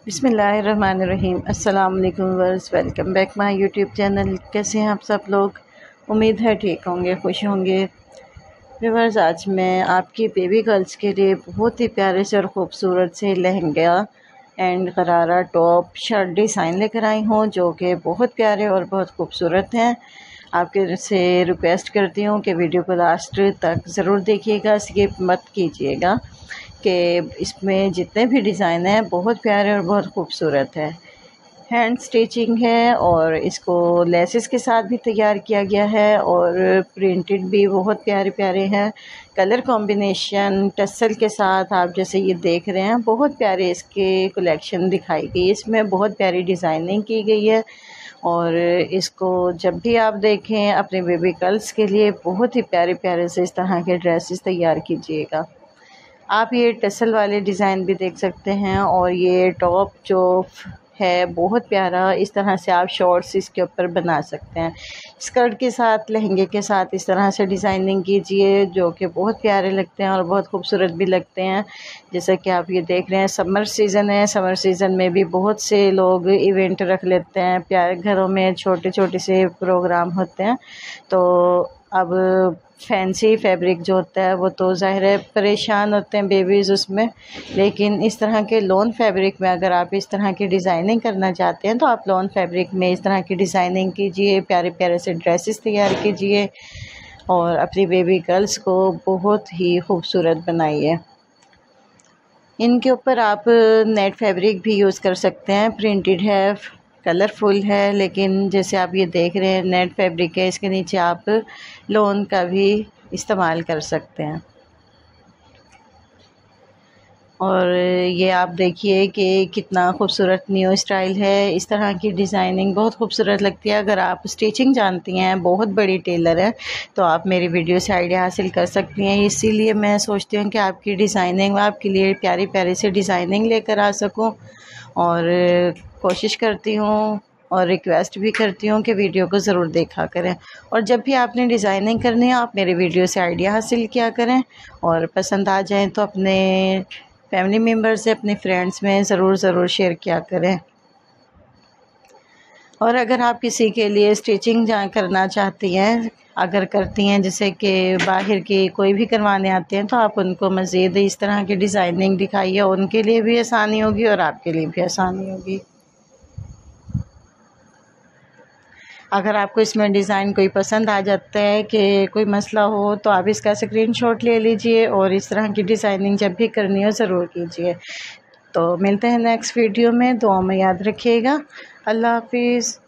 बिस्मिल्लाहिर्रहमानिर्रहीम। अस्सलाम वालेकुम वर्स, welcome back my YouTube channel. कैसे हैं आप सब लोग? उम्मीद है ठीक होंगे, खुश होंगे। व्यूअर्स, आज मैं आपकी बेबी गर्ल्स के लिए बहुत ही प्यारे से और ख़ूबसूरत से lehenga and gharara top shirt design लेकर आई हूँ, जो कि बहुत प्यारे और बहुत खूबसूरत हैं। आपके से रिक्वेस्ट करती हूँ कि वीडियो को लास्ट तक ज़रूर देखिएगा, स्किप मत कीजिएगा, कि इसमें जितने भी डिज़ाइन हैं बहुत प्यारे और बहुत खूबसूरत है। हैंड स्टिचिंग है और इसको लेसेस के साथ भी तैयार किया गया है और प्रिंटेड भी बहुत प्यारे प्यारे हैं। कलर कॉम्बिनेशन टसल के साथ आप जैसे ये देख रहे हैं, बहुत प्यारे इसके कलेक्शन दिखाई गई। इसमें बहुत प्यारी डिज़ाइनिंग की गई है और इसको जब भी आप देखें अपने बेबी गर्ल्स के लिए बहुत ही प्यारे प्यारे से इस तरह के ड्रेसेस तैयार कीजिएगा। आप ये टसल वाले डिज़ाइन भी देख सकते हैं और ये टॉप जो है बहुत प्यारा, इस तरह से आप शॉर्ट्स इसके ऊपर बना सकते हैं। स्कर्ट के साथ लहंगे के साथ इस तरह से डिज़ाइनिंग कीजिए, जो कि बहुत प्यारे लगते हैं और बहुत खूबसूरत भी लगते हैं। जैसा कि आप ये देख रहे हैं, समर सीज़न है। समर सीज़न में भी बहुत से लोग इवेंट रख लेते हैं, प्यारे घरों में छोटे छोटे से प्रोग्राम होते हैं। तो अब फैंसी फैब्रिक जो होता है वो तो ज़ाहिर है परेशान होते हैं बेबीज़ उसमें, लेकिन इस तरह के लॉन फैब्रिक में अगर आप इस तरह की डिज़ाइनिंग करना चाहते हैं तो आप लॉन फैब्रिक में इस तरह की डिज़ाइनिंग कीजिए, प्यारे प्यारे से ड्रेसेस तैयार कीजिए और अपनी बेबी गर्ल्स को बहुत ही खूबसूरत बनाइए। इनके ऊपर आप नेट फैब्रिक भी यूज़ कर सकते हैं, प्रिंटेड है, कलरफुल है, लेकिन जैसे आप ये देख रहे हैं नेट फैब्रिक है, इसके नीचे आप लॉन का भी इस्तेमाल कर सकते हैं। और ये आप देखिए कि कितना खूबसूरत न्यू स्टाइल है। इस तरह की डिज़ाइनिंग बहुत खूबसूरत लगती है। अगर आप स्टिचिंग जानती हैं, बहुत बड़ी टेलर है, तो आप मेरी वीडियो से आइडिया हासिल कर सकती हैं। इसीलिए मैं सोचती हूँ कि आपकी डिज़ाइनिंग आपके लिए प्यारी प्यारी से डिज़ाइनिंग लेकर आ सकूँ और कोशिश करती हूँ और रिक्वेस्ट भी करती हूँ कि वीडियो को ज़रूर देखा करें। और जब भी आपने डिज़ाइनिंग करनी है आप मेरे वीडियो से आइडिया हासिल किया करें और पसंद आ जाए तो अपने फैमिली मेम्बर से, अपने फ्रेंड्स में ज़रूर शेयर किया करें। और अगर आप किसी के लिए स्टिचिंग करना चाहती हैं, अगर करती हैं जैसे कि बाहर के कोई भी करवाने आते हैं, तो आप उनको मज़ीद इस तरह की डिज़ाइनिंग दिखाइए, उनके लिए भी आसानी होगी और आपके लिए भी आसानी होगी। अगर आपको इसमें डिज़ाइन कोई पसंद आ जाता है कि कोई मसला हो, तो आप इसका स्क्रीनशॉट ले लीजिए और इस तरह की डिज़ाइनिंग जब भी करनी हो ज़रूर कीजिए। तो मिलते हैं नेक्स्ट वीडियो में, दुआ में याद रखिएगा। अल्लाह हाफिज़।